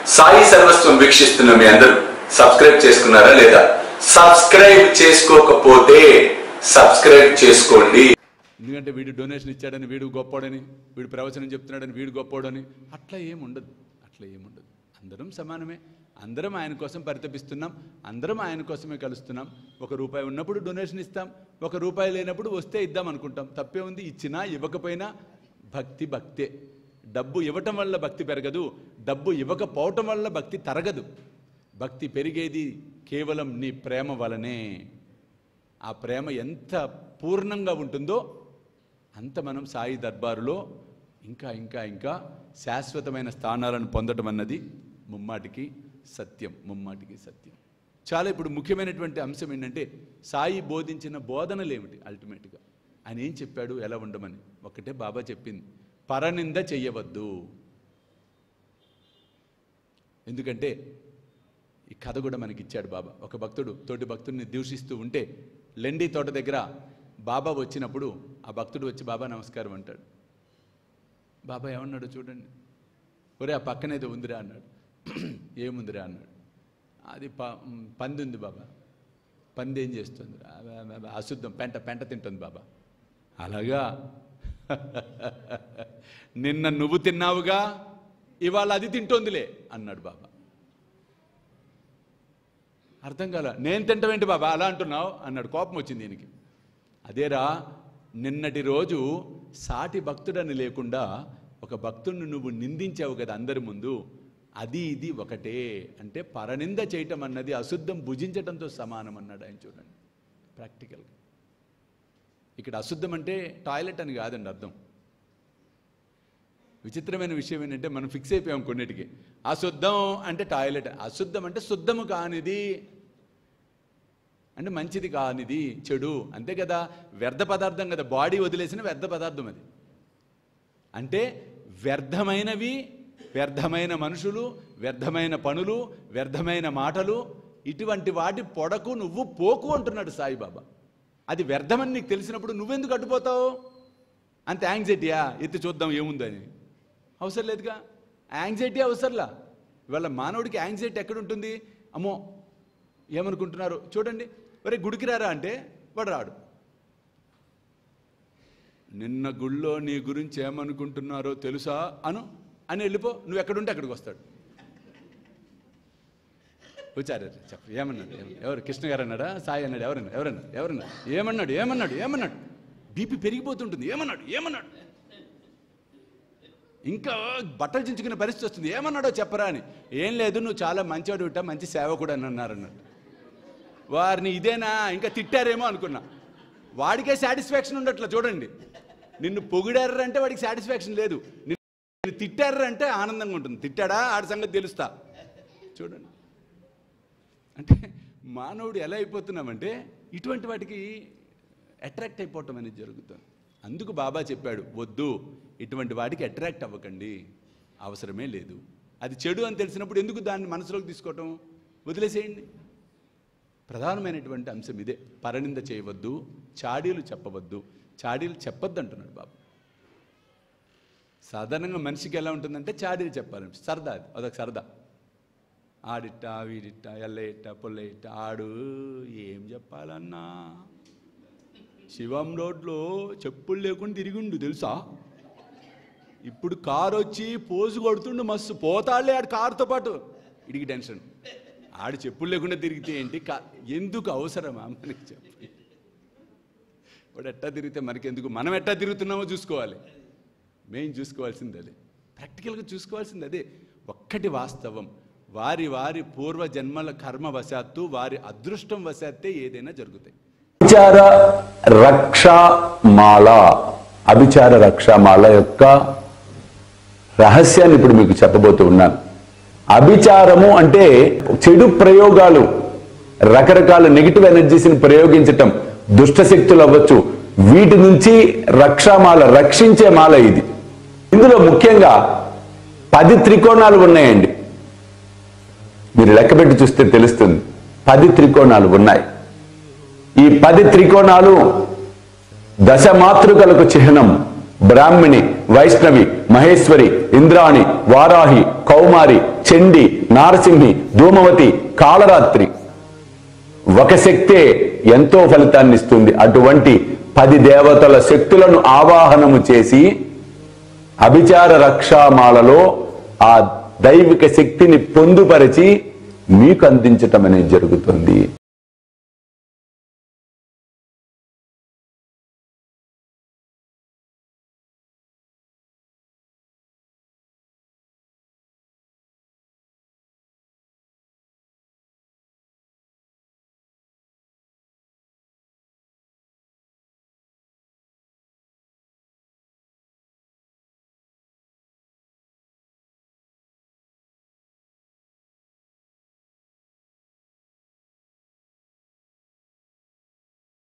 సాయి సర్వస్వం వీక్షిస్తున్న మీ అందరూ సబ్స్క్రైబ్ చేసుకున్నారా లేదా? సబ్స్క్రైబ్ చేసుకోకపోతే సబ్స్క్రైబ్ చేసుకోండి. ఎందుకంటే వీడు డొనేషన్ ఇచ్చాడని వీడు గొప్పోడని, వీడు ప్రవచనం చెప్తున్నాడని వీడు గొప్పోడని అట్లా ఏముండదు. అందరం సమానమే. అందరం ఆయన కోసం పరితపిస్తున్నాం. అందరం ఆయన కోసమే కలుస్తున్నాం. ₹1 ఉన్నప్పుడు డొనేషన్ ఇస్తాం, ₹1 లేనప్పుడు వస్తే ఇద్దాం అనుకుంటాం. తప్పే ఉంది. ఇచ్చినా ఇవ్వకపోయినా భక్తి భక్తే. డబ్బు ఇవ్వటం వల్ల భక్తి పెరగదు, డబ్బు ఇవ్వకపోవటం వల్ల భక్తి తరగదు. భక్తి పెరిగేది కేవలం నీ ప్రేమ వలనే. ఆ ప్రేమ ఎంత పూర్ణంగా ఉంటుందో అంత మనం సాయి దర్బారులో ఇంకా ఇంకా ఇంకా శాశ్వతమైన స్థానాలను పొందడం అన్నది ముమ్మాటికి సత్యం. చాలా ఇప్పుడు ముఖ్యమైనటువంటి అంశం ఏంటంటే సాయి బోధించిన బోధనలు ఏమిటి? అల్టిమేట్గా ఆయన ఏం చెప్పాడు, ఎలా ఉండమని? ఒక్కటే బాబా చెప్పింది, పరనింద చెయ్యవద్దు. ఎందుకంటే ఈ కథ కూడా మనకి ఇచ్చాడు బాబా. ఒక భక్తుడు తోటి భక్తుడిని దూషిస్తూ ఉంటే లెండి తోట దగ్గర బాబా వచ్చినప్పుడు ఆ భక్తుడు వచ్చి బాబా నమస్కారం అంటాడు. బాబా ఏమన్నాడు చూడండి, ఒరే ఆ పక్కనేదో ఉందిరా అన్నాడు. ఏముందిరా అన్నాడు. అది పంది ఉంది బాబా. పంది ఏం చేస్తుంది? అశుద్ధం, పెంట తింటుంది బాబా. అలాగా నిన్న నువ్వు తిన్నావుగా, ఇవాళ అది తింటోందిలే అన్నాడు బాబా. అర్థం కాల. నేను తింటావేంటి బాబా అలా అంటున్నావు అన్నాడు. కోపం వచ్చింది దీనికి. అదేరా, నిన్నటి రోజు సాటి భక్తుడని లేకుండా ఒక భక్తుడిని నువ్వు నిందించావు కదా అందరి ముందు, అది ఇది ఒకటే. అంటే పరనింద చేయటం అన్నది అశుద్ధం భుజించటంతో సమానం అన్నాడు ఆయన. చూడండి ప్రాక్టికల్గా. ఇక్కడ అశుద్ధం అంటే టాయిలెట్ అని కాదండి అర్థం. విచిత్రమైన విషయం ఏంటంటే మనం ఫిక్స్ అయిపోయాం కొన్నిటికి. అశుద్ధం అంటే టాయిలెట్, అశుద్ధం అంటే శుద్ధము కానిది, అంటే మంచిది కానిది, చెడు, అంతే కదా. వ్యర్థ పదార్థం కదా, బాడీ వదిలేసిన వ్యర్థ పదార్థం అది. అంటే వ్యర్థమైనవి, వ్యర్థమైన మనుషులు, వ్యర్థమైన పనులు, వ్యర్థమైన మాటలు, ఇటువంటి వాటి పొడకు నువ్వు పోకు అంటున్నాడు సాయిబాబా. అది వ్యర్థమని నీకు తెలిసినప్పుడు నువ్వెందుకు అడ్డుపోతావు? అంత యాంగ్జైటీయా? ఎత్తి చూద్దాం ఏముందని. అవసరం లేదుగా. యాంగ్జైటీ అవసరంలా. ఇవాళ మానవుడికి యాంగ్జైటీ ఎక్కడుంటుంది? అమ్మో ఏమనుకుంటున్నారు చూడండి, ఒరే గుడికి రారా అంటే వాడు రాడు. నిన్న గుళ్ళో నీ గురించి ఏమనుకుంటున్నారో తెలుసా అని వెళ్ళిపో, నువ్వు ఎక్కడుంటే అక్కడికి వస్తాడు. వచ్చారు చెప్ప ఏమన్నాడు? ఎవరు? కృష్ణ గారు అన్నాడా? సాయి అన్నాడు? ఎవరన్నా ఏమన్నాడు? బీపీ పెరిగిపోతుంటుంది. ఏమన్నాడు? ఇంకా బట్టలు చించుకునే పరిస్థితి వస్తుంది. ఏమన్నాడో చెప్పరా అని. ఏం లేదు, నువ్వు చాలా మంచివాడు వింటా, మంచి సేవకుడు అని అన్నారన్నాడు. వారిని ఇదేనా ఇంకా తిట్టారేమో అనుకున్నా. వాడికే సాటిస్ఫాక్షన్ ఉండట్లా. చూడండి, నిన్ను పొగిడారంటే వాడికి సాటిస్ఫాక్షన్ లేదు, నిన్ను తిట్టారంటే ఆనందంగా ఉంటుంది. తిట్టాడా ఆడి సంగతి తెలుస్తా. చూడండి, అంటే మానవుడు ఎలా అయిపోతున్నామంటే ఇటువంటి వాటికి అట్రాక్ట్ అయిపోవటం అనేది జరుగుతుంది. అందుకు బాబా చెప్పాడు, వద్దు, ఇటువంటి వాటికి అట్రాక్ట్ అవ్వకండి, అవసరమే లేదు. అది చెడు అని తెలిసినప్పుడు ఎందుకు దాన్ని మనసులోకి తీసుకోవటం? వదిలేసేయండి. ప్రధానమైనటువంటి అంశం ఇదే. పరనింద చేయవద్దు, చాడీలు చెప్పవద్దు. చాడీలు చెప్పొద్దు అంటున్నాడు బాబా. సాధారణంగా మనిషికి ఎలా ఉంటుందంటే చాడీలు చెప్పాలి, సరదా. అదొక సరదా. ఆడిట్ట వీడిట్ట ఎల్లయిట్ట పొల్లయిట్ట ఆడు ఏం చెప్పాలన్నా, శివం రోడ్లో చెప్పులు లేకుండా తిరిగిండు తెలుసా. ఇప్పుడు కారు వచ్చి పోజు కొడుతుండు, మస్తు పోతాడులే ఆడు కారుతో పాటు. ఇడికి టెన్షన్. ఆడు చెప్పులు లేకుండా తిరిగితే ఏంటి, ఎందుకు అవసరమా మనకి చెప్పు. వాడు ఎట్టా తిరిగితే మనకెందుకు? మనం ఎట్టా తిరుగుతున్నామో చూసుకోవాలి. మెయిన్ చూసుకోవాల్సింది అదే, ప్రాక్టికల్గా చూసుకోవాల్సింది అదే. ఒక్కటి వాస్తవం, వారి వారి పూర్వజన్మల కర్మ వశాత్తు, వారి అదృష్టం వశాత్తే ఏదైనా జరుగుతాయి. అభిచార రక్షామాల యొక్క రహస్యాన్ని ఇప్పుడు మీకు చెప్పబోతూ ఉన్నాను. అభిచారము అంటే చెడు ప్రయోగాలు, రకరకాల నెగిటివ్ ఎనర్జీస్ని ప్రయోగించటం, దుష్టశక్తులు అవ్వచ్చు, వీటి నుంచి రక్షామాల, రక్షించే మాల ఇది. ఇందులో ముఖ్యంగా 10 త్రికోణాలు ఉన్నాయండి. మీరు లెక్కపెట్టి చూస్తే తెలుస్తుంది. 10 త్రికోణాలు ఉన్నాయి. ఈ 10 త్రికోణాలు దశమాతృకలకు చిహ్నం. బ్రాహ్మిణి, వైష్ణవి, మహేశ్వరి, ఇంద్రాణి, వారాహి, కౌమారి, చండి, నారసింహి, ధూమవతి, కాళరాత్రి. ఒక శక్తే ఎంతో ఫలితాన్ని ఇస్తుంది. అటువంటి 10 దేవతల శక్తులను ఆవాహనము చేసి అభిచార రక్షామాలలో ఆ దైవిక శక్తిని పొందుపరిచి మీకు అందించటం అనేది జరుగుతుంది.